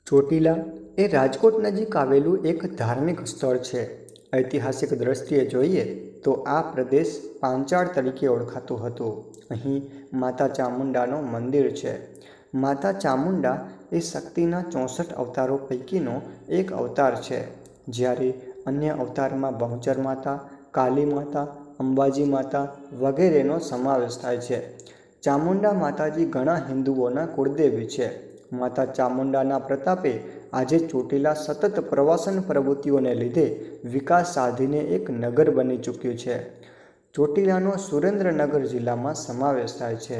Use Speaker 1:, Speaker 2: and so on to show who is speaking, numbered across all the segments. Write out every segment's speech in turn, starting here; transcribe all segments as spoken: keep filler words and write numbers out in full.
Speaker 1: ચોટીલા એ રાજકોટ નજીક આવેલું એક ધાર્મિક સ્થળ છે. ઐતિહાસિક દ્રષ્ટિએ જોઈએ તો આ પ્રદેશ પાંચાળ તરીકે ઓળખાતો હતો. અહીં માતા ચામુંડાનું મંદિર છે. માતા ચામુંડા એ શક્તિના ચોસઠ અવતારો પૈકીનો એક અવતાર છે. જ્યારે અન્ય અવતારમાં બહુચર માતા, કાલી માતા, અંબાજી માતા વગેરેનો સમાવેશ થાય છે. ચામુંડા માતાજી ઘણા હિન્દુઓના કુળદેવી છે. માતા ચામુંડાના પ્રતાપે આજે ચોટીલા સતત પ્રવાસન પ્રવૃત્તિઓને લીધે વિકાસ સાધીને એક નગર બની ચૂક્યું છે. ચોટીલાનો સુરેન્દ્રનગર જિલ્લામાં સમાવેશ થાય છે.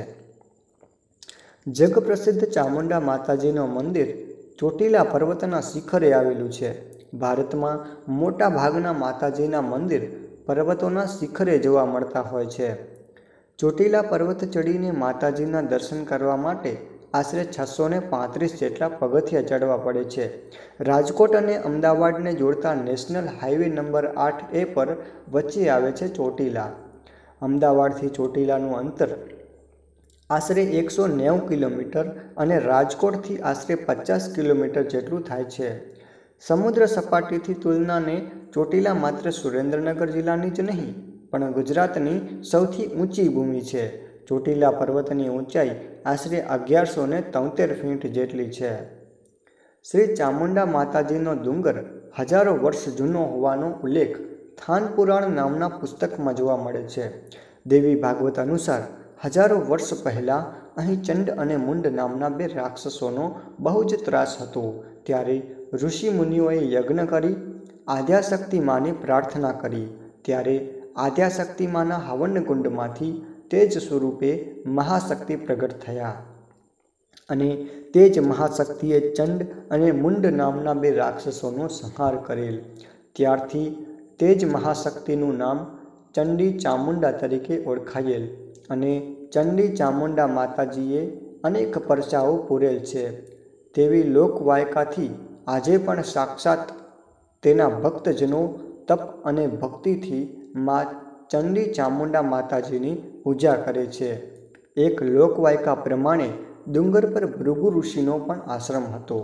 Speaker 1: જગપ્રસિદ્ધ ચામુંડા માતાજીનું મંદિર ચોટીલા પર્વતના શિખરે આવેલું છે. ભારતમાં મોટા ભાગના માતાજીના મંદિર પર્વતોના શિખરે જોવા મળતા હોય છે. ચોટીલા પર્વત ચડીને માતાજીના દર્શન કરવા માટે આશરે છસો ને પાંત્રીસ જેટલા પગથિયા ચડવા પડે છે. રાજકોટ અને અમદાવાદને જોડતા નેશનલ હાઈવે નંબર આઠ એ પર વચ્ચે આવે છે ચોટીલા. અમદાવાદથી ચોટીલાનું અંતર આશરે એકસો નેવું કિલોમીટર અને રાજકોટથી આશરે પચાસ કિલોમીટર જેટલું થાય છે. સમુદ્ર સપાટીથી તુલનાને ચોટીલા માત્ર સુરેન્દ્રનગર જિલ્લાની જ નહીં પણ ગુજરાતની સૌથી ઊંચી ભૂમિ છે. ચોટીલા પર્વતની ઊંચાઈ આશરે અગિયારસો ને તોતેર ફીટ જેટલી છે. શ્રી ચામુંડા માતાજીનો ડુંગર હજારો વર્ષ જૂનો હોવાનો ઉલ્લેખ થાન પુરાણ નામના પુસ્તકમાં જોવા મળે છે. દેવી ભાગવત અનુસાર હજારો વર્ષ પહેલાં અહીં ચંડ અને મુંડ નામના બે રાક્ષસોનો બહુ જ ત્રાસ હતો. ત્યારે ઋષિ મુનિઓએ યજ્ઞ કરી આદ્યાશક્તિ માની પ્રાર્થના કરી. ત્યારે આદ્યાશક્તિ માના હવન કુંડમાંથી તેજ સ્વરૂપે મહાશક્તિ પ્રગટ થયા અને તે જ મહાશક્તિએ ચંડ અને મુંડ નામના બે રાક્ષસોનો સંહાર કરેલ. ત્યારથી તે જ મહાશક્તિનું નામ ચંડી ચામુંડા તરીકે ઓળખાયેલ અને ચંડી ચામુંડા માતાજીએ અનેક પરચાઓ પૂરેલ છે. તેવી લોકવાયકાથી આજે પણ સાક્ષાત તેના ભક્તજનો તપ અને ભક્તિથી મા ચંડી ચામુંડા માતાજીની પૂજા કરે છે. એક લોકવાયકા પ્રમાણે ડુંગર પર ભૃગુ ઋષિનો પણ આશ્રમ હતો.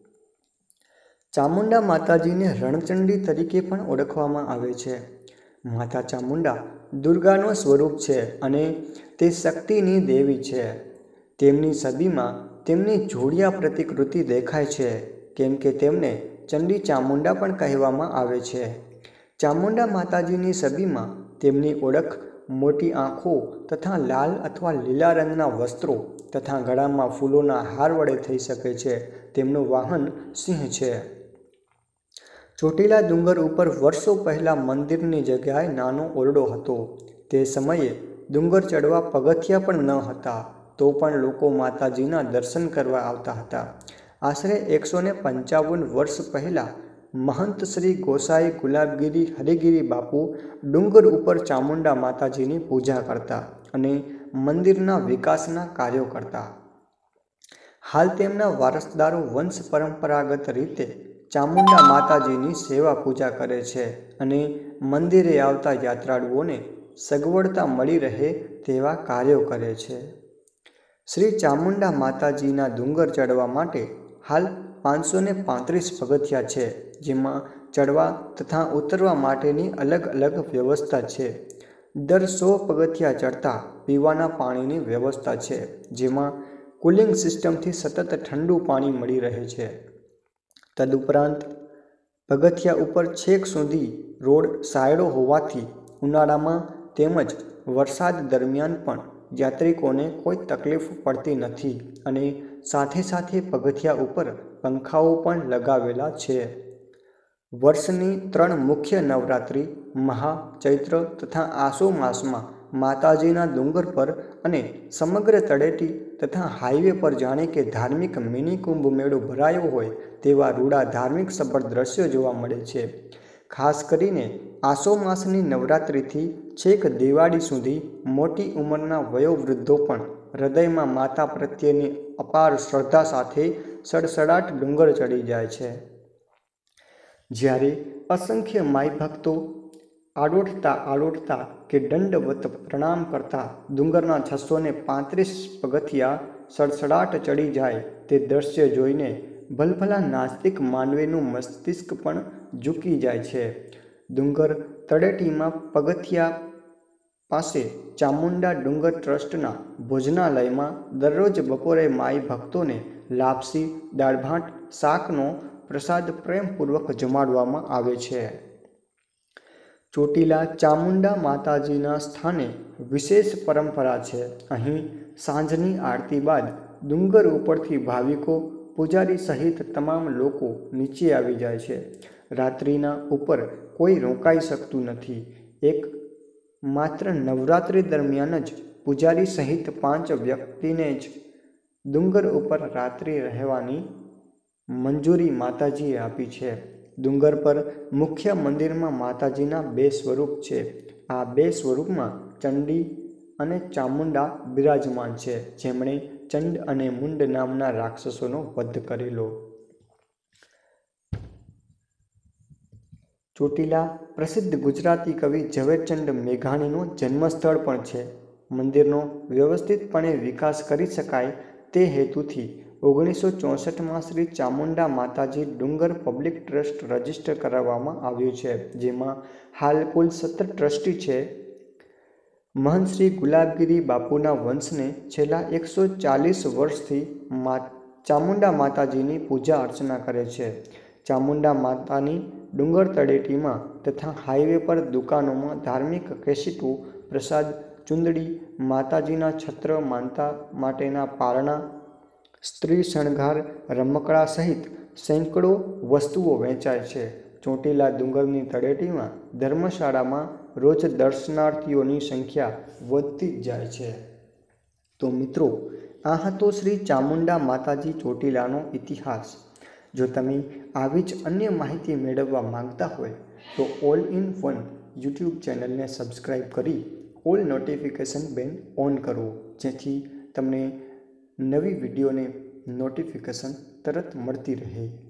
Speaker 1: ચામુંડા માતાજીને રણચંડી તરીકે પણ ઓળખવામાં આવે છે. માતા ચામુંડા દુર્ગાનો સ્વરૂપ છે અને તે શક્તિની દેવી છે. તેમની છબીમાં તેમની જોડિયા પ્રતિકૃતિ દેખાય છે, કેમ કે તેમને ચંડી ચામુંડા પણ કહેવામાં આવે છે. ચામુંડા માતાજીની છબીમાં તેમની ઓળખ મોટી આંખો તથા લાલ અથવા લીલા રંગના વસ્ત્રો તથા ગળામાં ફૂલોના હાર વડે થઈ શકે છે. તેમનું વાહન સિંહ છે. ચોટીલા ડુંગર ઉપર વર્ષો પહેલાં મંદિરની જગ્યાએ નાનો ઓરડો હતો. તે સમયે ડુંગર ચડવા પગથિયા પણ ન હતા, તો પણ લોકો માતાજીના દર્શન કરવા આવતા હતા. આશરે એકસો ને પંચાવન વર્ષ પહેલાં મહંત શ્રી ગોસાઈ ગુલાબગીરી હરિગીરી બાપુ ડુંગર ઉપર ચામુંડા માતાજીની પૂજા કરતા અને મંદિરના વિકાસના કાર્યો કરતા. હાલ તેમના વારસદારો વંશ પરંપરાગત રીતે ચામુંડા માતાજીની સેવા પૂજા કરે છે અને મંદિરે આવતા યાત્રાળુઓને સગવડતા મળી રહે તેવા કાર્યો કરે છે. શ્રી ચામુંડા માતાજીના ડુંગર ચડવા માટે હાલ પાંચસો ને પાંત્રીસ પગથિયા છે, જેમાં ચડવા તથા ઉતરવા માટેની અલગ અલગ વ્યવસ્થા છે. દર સો પગથિયા ચડતા પીવાના પાણીની વ્યવસ્થા છે, જેમાં કુલિંગ સિસ્ટમથી સતત ઠંડુ પાણી મળી રહે છે. તદુપરાંત પગથિયા ઉપર છેક સુધી રોડ સાયડો હોવાથી ઉનાળામાં તેમજ વરસાદ દરમિયાન પણ યાત્રિકોને કોઈ તકલીફ પડતી નથી અને સાથે સાથે પગથિયા ઉપર પંખાઓ પણ લગાવેલા છે. વર્ષની ત્રણ મુખ્ય નવરાત્રિ મહા, ચૈત્ર તથા આસો માસમાં માતાજીના ડુંગર પર અને સમગ્ર તળેટી તથા હાઈવે પર જાણે કે ધાર્મિક મિની કુંભ મેળો ભરાયો હોય તેવા રૂડા ધાર્મિક સભર દ્રશ્યો જોવા મળે છે. ખાસ કરીને આસો માસની નવરાત્રિથી છેક દિવાળી સુધી મોટી ઉંમરના વયોવૃદ્ધો પણ હૃદયમાં માતા પ્રત્યેની અપાર શ્રદ્ધા સાથે સડસડાટ ડુંગર ચડી જાય છે. જ્યારે અસંખ્ય માઈ ભક્તો આડોઠતા આડોઠતા કે દંડવત પ્રણામ કરતા ડુંગરના છસો ને પાંત્રીસ પગથિયા સડસડાટ ચડી જાય તે દ્રશ્ય જોઈને ભલભલા નાસ્તિક માનવીનું મસ્તિષ્ક પણ ઝૂકી જાય છે. ડુંગર તળેટીમાં પગથિયા પાસે ચામુંડા ડુંગર ટ્રસ્ટના ભોજનાલયમાં દરરોજ બપોરે માઈ ભક્તોને લાપસી, દાળભાત, શાકનો પ્રસાદ પ્રેમપૂર્વક જમાડવામાં આવે છે. ચોટીલા ચામુંડા માતાજીના સ્થાને વિશેષ પરંપરા છે. અહીં સાંજની આરતી બાદ ડુંગર ઉપરથી ભાવિકો, પૂજારી સહિત તમામ લોકો નીચે આવી જાય છે. રાત્રિના ઉપર કોઈ રોકાઈ શકતું નથી. એક માત્ર નવરાત્રિ દરમિયાન જ પૂજારી સહિત પાંચ વ્યક્તિને જ ડુંગર ઉપર રાત્રિ રહેવાની મંજૂરી માતાજીએ આપી છે. ડુંગર પર મુખ્ય મંદિરમાં માતાજીના બે સ્વરૂપ છે. આ બે સ્વરૂપમાં ચંડી અને ચામુંડા બિરાજમાન છે, જેમણે ચંડ અને મુંડ નામના રાક્ષસોનો વધ કરેલો. ચોટીલા પ્રસિદ્ધ ગુજરાતી કવિ ઝવેરચંદ મેઘાણીનું જન્મસ્થળ પણ છે. મંદિરનો વ્યવસ્થિતપણે વિકાસ કરી શકાય તે હેતુથી ઓગણીસો ચોસઠમાં શ્રી ચામુંડા માતાજી ડુંગર પબ્લિક ટ્રસ્ટ રજીસ્ટર કરાવવામાં આવ્યું છે, જેમાં હાલ કુલ સત્તર ટ્રસ્ટી છે. મહંત શ્રી ગુલાબગીરી બાપુના વંશને છેલ્લા એકસો ચાલીસ વર્ષથી ચામુંડા માતાજીની પૂજા અર્ચના કરે છે. ચામુંડા માતાની ડુંગર તળેટીમાં તથા હાઈવે પર દુકાનોમાં ધાર્મિક કેસેટો, પ્રસાદ, ચુંદડી, માતાજીના છત્ર, માનતા માટેના પારણા, સ્ત્રી શણગાર, રમકડા સહિત સેંકડો વસ્તુઓ વેચાય છે. ચોટીલા ડુંગરની તળેટીમાં ધર્મશાળામાં રોજ દર્શનાર્થીઓની સંખ્યા વધતી જ જાય છે. તો મિત્રો, આ હતો શ્રી ચામુંડા માતાજી ચોટીલાનો ઇતિહાસ. જો તમે આવી જ અન્ય માહિતી મેળવવા માંગતા હોય તો ઓલ ઇન વન યુટ્યુબ ચેનલને સબસ્ક્રાઈબ કરી ઓલ નોટિફિકેશન બેલ ઓન કરો, જેથી તમને નવી વિડીયોને નોટિફિકેશન તરત મળતી રહે.